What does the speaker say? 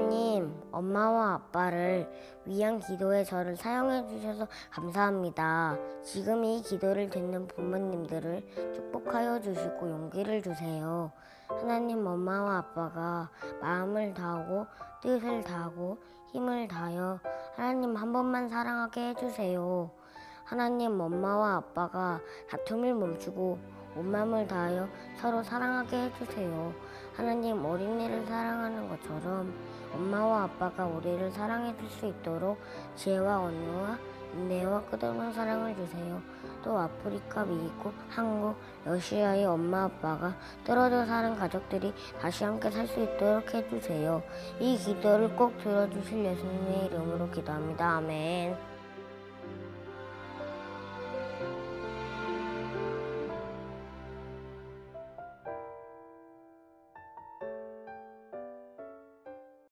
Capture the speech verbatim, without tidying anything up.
하나님, 엄마와 아빠를 위한 기도에 저를 사용해 주셔서 감사합니다. 지금 이 기도를 듣는 부모님들을 축복하여 주시고 용기를 주세요. 하나님, 엄마와 아빠가 마음을 다하고 뜻을 다하고 힘을 다하여 하나님 한 번만 사랑하게 해주세요. 하나님, 엄마와 아빠가 다툼을 멈추고 온 마음을 다하여 서로 사랑하게 해주세요. 하나님, 어린이를 사랑하는 것처럼 엄마와 아빠가 우리를 사랑해 줄 수 있도록 지혜와 온유와 인내와 끝없는 사랑을 주세요. 또 아프리카, 미국, 한국, 러시아의 엄마 아빠가 떨어져 사는 가족들이 다시 함께 살 수 있도록 해주세요. 이 기도를 꼭 들어주실 예수님의 이름으로 기도합니다. 아멘.